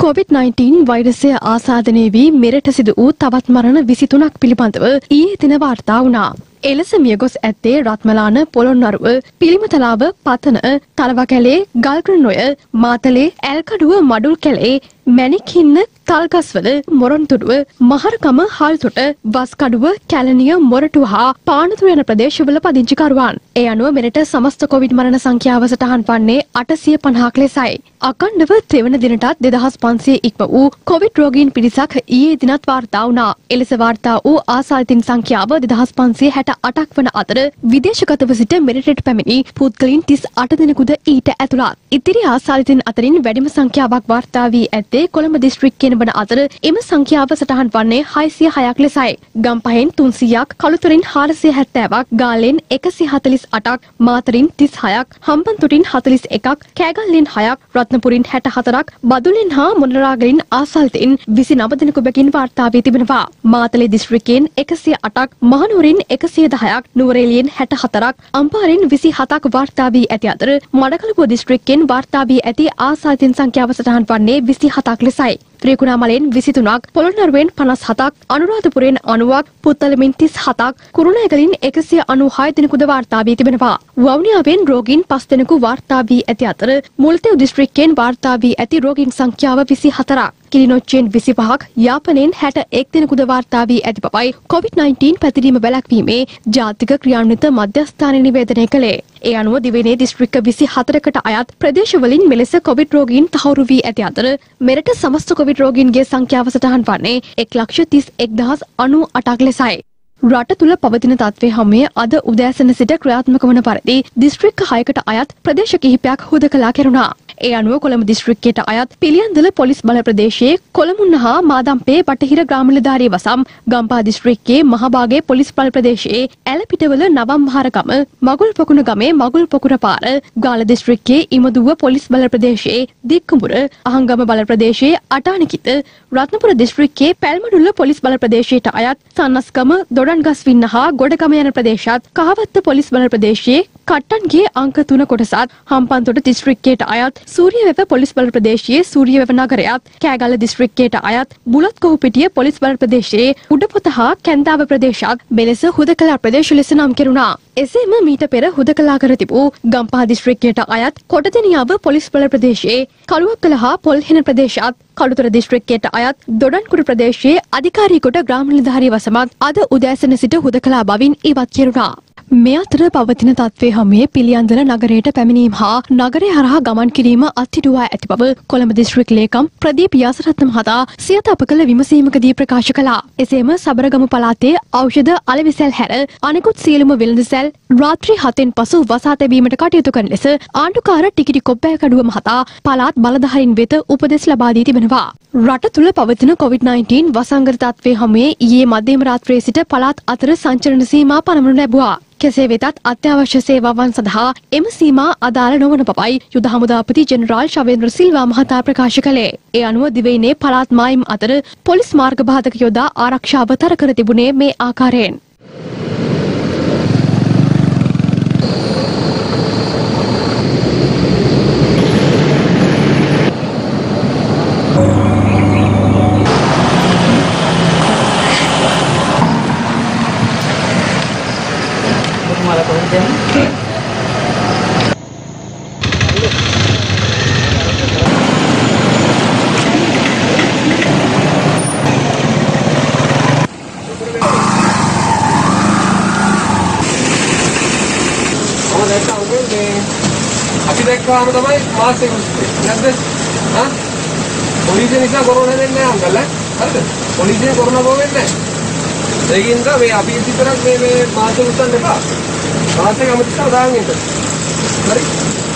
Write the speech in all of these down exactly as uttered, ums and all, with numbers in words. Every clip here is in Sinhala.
කොවිඩ් නයින්ටීන් වෛරසය ආසාදනය වී මෙරට සිදු වූ තවත් මරණ විසිතුනක් පිළිබඳව ඊයේ දින වාර්තා වුණා. එලෙස මියගොස් ඇත්තේ රත්මලාන පොළොන්නරුව, පිළිමතලාව, පතන, තලවකැලේ, ගල්ග්‍රනොය, මාතලේ, ඇල්කඩුව, මඩුල් කැලේ, මැණික්හින්න, තල්ගස්වල, මොරොන්තුඩුව, මහරගම, හල්තොට, වස්කඩුව, කැලණිය, මොරටුව හා පානතුර යන ප්‍රදේශවල පදිංචිකරුවන්. ඒ අනුව මෙරට සමස්ත කොවිඩ් මරණ සංඛ්‍යාව සටහන් වන්නේ අටසිය පනහක් ලෙසයි. අකණ්ඩව තෙවන දිනටත් දෙදහස් පන්සිය ඉක්ම වූ කොවිඩ් රෝගීන් පිරිසක් ඊයේ දිනත් වාර්තා වුණා. එලෙස වාර්තා වූ ආසාදිතින් සංඛ්‍යාව දෙදහස් පන්සිය හැට අටක් වන අතර විදේශගතව සිට මෙරටට පැමිණි පුද්ගලයන් තිස් අට දෙනෙකුද ඊට ඇතුළත්. ඉතිරි ආසාදිතින් අතරින් වැඩිම සංඛ්‍යාවක් වාර්තා වී ඇත්තේ කොළඹ දිස්ත්‍රික්කයෙන් වන අතර එම සංඛ්‍යාව සටහන් වන්නේ හයසිය හයක් ලෙසයි. ගම්පහෙන් තුන්සියයක්, කළුතරින් හාරසිය හැත්තෑවක්, ගාල්ලෙන් එකසිය හතළිස් අටක්, මාතරින් තිස් හයක්, හම්බන්තොටින් හතළිස් එකක්, කෑගල්ලෙන් හයක්, රත්නපුරින් හැට හතරක්, බදුලෙන් හා මොනරාගලින් ආසල්තෙන් විසිනව දෙනෙකු බැගින් වාර්තා වී තිබෙනවා. මාතලේ දිස්ත්‍රික්කයෙන් එකසිය අටක්, මහනුවරින් එකසිය දහයක්, නුවරඑළියෙන් හැට හතරක්, අම්පාරෙන් විසි හතක් වාර්තා වී ඇති අතර මඩකලපුව දිස්ත්‍රික්කයෙන් වාර්තා වී ඇති ආසාදිතින් සංඛ්‍යාව සටහන් වන්නේ විසි හතක් ලෙසයි. ත්‍රිකුණාමලෙන් විසිතුනක්, පොළොන්නරුවෙන් පනස් හතක්, අනුරාධපුරයෙන් අනූවක්, පුත්තලමින් තිස් හතක්, කුරුණෑගලින් එකසිය අනූහය දෙනෙකුද වාර්තා වී තිබෙනවා. වවුනියාවෙන් රෝගීන් පස් දෙනෙකු වාර්තා වී ඇති අතර මුල්තෙව් දිස්ත්‍රික්කයෙන් වාර්තා වී ඇති රෝගීන් සංඛ්‍යාව විසි හතරක්. කිලිනොච්චෙන් විසි පහක්, යාපනයෙන් හැට එක් දෙනෙකුද වාර්තා වී ඇති බවයි කොවිඩ් නයින්ටීන් පැතිරීම වැළැක්වීමේ ජාතික ක්‍රියාන්විත මධ්‍යස්ථානය නිවේදනය කළේ. ඒ අනුව දිවයිනේ දිස්ත්‍රික්ක විසි හතරකට අයත් ප්‍රදේශවලින් මෙලෙස කොවිඩ් රෝගීන් තහවුරු වී ඇති අතර මෙරට සමස්ත කොවිඩ් රෝගීන්ගේ සංඛ්‍යාව සටහන් වන්නේ එක් ලක්ෂ තිස් එක්දහස් අනූ අටක් ලෙසයි. රට තුළ පවතින තත්ත්වය හැමේ අද උදෑසන සිට ක්‍රියාත්මක වන පරිදි දිස්ත්‍රික්ක හයකට අයත් ප්‍රදේශ කිහිපයක් හුදකලා කෙරුණා. ඒ අනුව කොළඹ දිස්ත්‍රික්කයට අයත් පිළියන්දල පොලිස් බල ප්‍රදේශයේ කොළමුන්න හා මාදම්පේ බටහිර ග්‍රාම නිලධාරී වසම්, ගම්පහ දිස්ත්‍රික්කයේ මහභාගයේ පොලිස් බල ප්‍රදේශයේ ඇලපිටවල නවම් මහරගම, මගුල් පොකුණ ගමේ මගුල් පොකුර පාර, ගාල දිස්ත්‍රික්කයේ ඉමදුව පොලිස් බල ප්‍රදේශයේ දික්කුඹුර, අහංගම බල ප්‍රදේශයේ අටානිකිත, රත්නපුර දිස්ත්‍රික්කයේ පැල්මඩුල්ල පොලිස් බල ප්‍රදේශයට අයත් සන්නස්ගම, දොඩන්ගස්වින්න හා ගොඩගම යන ප්‍රදේශات, කහවත්ත පොලිස් බල ප්‍රදේශයේ කට්ටන්ගේ අංක තුන කොටසත්, හම්පන්තොට දිස්ත්‍රික්කයට අයත් සූරියවැව පොලිස් බල ප්‍රදේශයේ සූරියවැව නගරයත්, කෑගල්ල දිස්ත්‍රික්කයට අයත් බුලත්කොහුපිටිය පොලිස් බල ප්‍රදේශයේ උඩපොත හා කැන්දාව ප්‍රදේශات මෙලෙස හුදකලා ප්‍රදේශ ලෙස නම් කෙරුණා. එසේම මීට පෙර හුදකලා කර තිබූ ගම්පහ දිස්ත්‍රික්කයට අයත් කොටදෙනියාව පොලිස් බල ප්‍රදේශයේ කළුවක්කල හා පොල්හෙන ප්‍රදේශات, කළුතර දිස්ත්‍රික්කයට අයත් දොඩන්කුඩ ප්‍රදේශයේ අධිකාරී කොට ග්‍රාම නිලධාරී වසමත් අද උදෑසන සිට හුදකලා බවින් ඉවත් කෙරුණා. මේ අතර පවතින තත්ත්වය හැමේ පිළියන්දල නගරයට පැමිණීම හා නගරය හරහා ගමන් කිරීම අත්හිටුවා ඇති බව කොළඹ දිස්ත්‍රික් ලේකම් ප්‍රදීප් යාසරත්න මහතා සියත අප කළ විමසීමකදී ප්‍රකාශ කළා. එසේම සබරගමු පළාතේ ඖෂධ අලෙවිසැල් හැර අනෙකුත් සියලුම වෙළඳසැල් රාත්‍රී හතෙන් පසු වසා තැබීමට කටයුතු කරන ලෙස ආණ්ඩුකාර ටිකිටි කොබ්බෑකඩුව මහතා පළාත් බලධාරීන් වෙත උපදෙස් ලබා දී තිබෙනවා. රට තුළ පවතින කොවිඩ් නයින්ටීන් වසංගත තත්ත්වය හැමේ ඊයේ මධ්‍යම රාත්‍රියේ සිට පළාත් අතර සංචරණ සීමා පනවනු ලැබුවා. කෙසේ වෙතත් අත්‍යවශ්‍ය සේවාවන් සඳහා එම සීමා අදාළ නොවන බවයි යුද හමුදාපති ජෙනරාල් ශවේන්ද්‍ර සිල්වා මහතා ප්‍රකාශ කළේ. ඒ අනුව දිවයිනේ පළාත් මායිම් අතර පොලිස් මාර්ග බාධක යොදා ආරක්ෂාව තර කර තිබුණේ මේ ආකාරයෙන්. අපි දැක්කම තමයි මාස් එක උස්සේ නැද්ද? හා? පොලිසිය නිසා කොරෝනා වෙන්නේ නැහැ අංකල් ඈ. හරිද? පොලිසියෙන් කොරෝනා බෝ වෙන්නේ නැහැ. ඒකින්ද මේ අපි විතරක් මේ මේ මාස් එක උස්සන්න එපා. මාස් එක අමතක දාගෙන ඉන්න. හරි?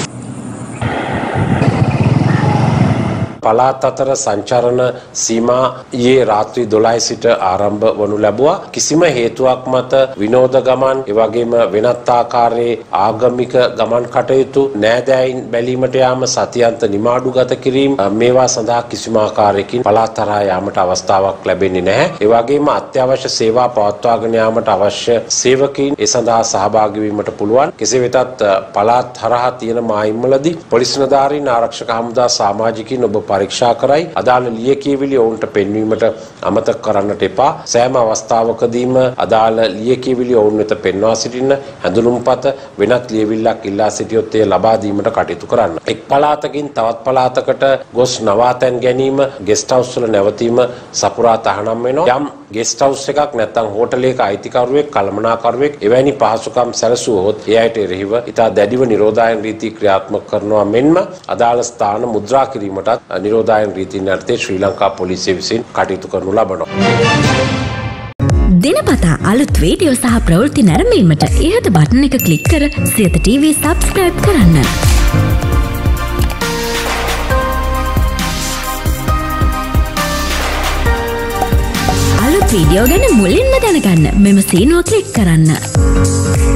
පළාත් අතර සංචරණ සීමා ඊයේ රාත්‍රී දොළහයි සිට ආරම්භ වනු ලැබුවා. කිසිම හේතුවක් මත විනෝද ගමන්, ඒ වගේම වෙනත් ආකාරයේ ආගමික ගමන් කටයුතු, නෑදෑයින් බැලීමට යාම, සතියන්ත නිමාඩු ගත කිරීම මේවා සඳහා කිසිම ආකාරයකින් පළාත් හරහා යාමට අවස්ථාවක් ලැබෙන්නේ නැහැ. ඒ වගේම අත්‍යවශ්‍ය සේවා පවත්වාගෙන යාමට අවශ්‍ය සේවකයින් ඒ සඳහා සහභාගී වීමට පුළුවන්. කෙසේ වෙතත් පළාත් හරහා තියෙන මායිම්වලදී පොලිස් නිලධාරීන්, ආරක්ෂක හමුදා, සමාජිකයින් ඔබ පරීක්ෂා කරයි. අදාළ ලියකියවිලි ඔවුන්ට පෙන්වීමට අමතක කරන්නට එපා. සෑම අවස්ථාවකදීම අදාළ ලියකියවිලි ඔවුන් වෙත පෙන්වා සිටින්න. හැඳුනුම්පත වෙනත් ලියවිල්ලක් ඉල්ලා සිටියොත් එය ලබා දීමට කටයුතු කරන්න. එක් පළාතකින් තවත් පළාතකට ගොස් නවාතැන් ගැනීම, ගෙස්ට් හවුස් වල නැවතීම සපුරා තහනම් වෙනවා. යම් ගෙස්ට් හවුස් එකක් නැත්නම් හෝටලයක අයිතිකරුවෙක්, කළමනාකරුවෙක් එවැනි පහසුකම් සැලසුවහොත් ඒ අයට එරෙහිව ඉතා දැඩිව නිරෝධායන රීති ක්‍රියාත්මක කරනවා මෙන්ම අදාළ ස්ථාන මුද්‍රා කිරීමටත් නිරෝධායන රීතීන් යටතේ ශ්‍රී ලංකා පොලිසිය විසින් කටයුතු කරනු ලබනවා. දිනපතා අලුත් වීඩියෝ සහ ප්‍රවෘත්ති නැරඹීමට ඉහත බටන් එක ක්ලික් කර සියත ටීවී සබ්ස්ක්‍රයිබ් කරන්න. අලුත් වීඩියෝ ගැන මුලින්ම දැනගන්න මෙම සීනුව ක්ලික් කරන්න.